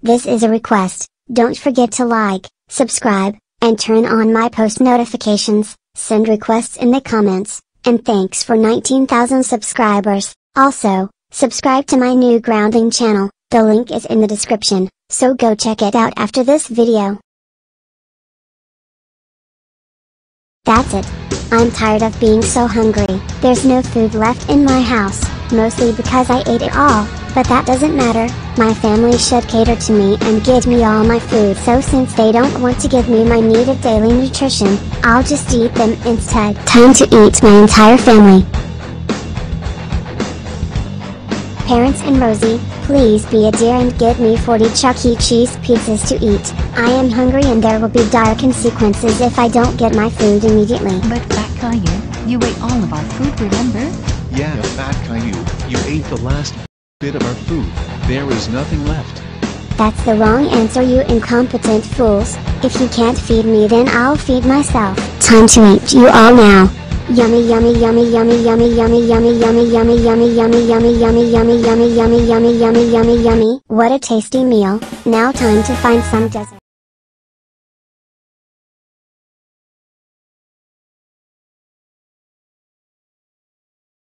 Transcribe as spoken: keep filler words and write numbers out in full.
This is a request. Don't forget to like, subscribe, and turn on my post notifications. Send requests in the comments, and thanks for nineteen thousand subscribers. Also, subscribe to my new grounding channel, the link is in the description, so go check it out after this video. That's it. I'm tired of being so hungry. There's no food left in my house, mostly because I ate it all, but that doesn't matter. My family should cater to me and give me all my food, so since they don't want to give me my needed daily nutrition, I'll just eat them instead. Time to eat my entire family. Parents and Rosie, please be a dear and give me forty Chuck E. Cheese pizzas to eat. I am hungry and there will be dire consequences if I don't get my food immediately. But Fat Caillou, you ate all of our food, remember? Yeah, Fat Caillou, you ate the last bit of our food. There is nothing left. That's the wrong answer, you incompetent fools. If you can't feed me, then I'll feed myself. Time to eat you all now. Yummy yummy yummy yummy yummy yummy yummy yummy yummy yummy yummy yummy yummy yummy yummy yummy yummy yummy yummy yummy. What a tasty meal. Now time to find some dessert.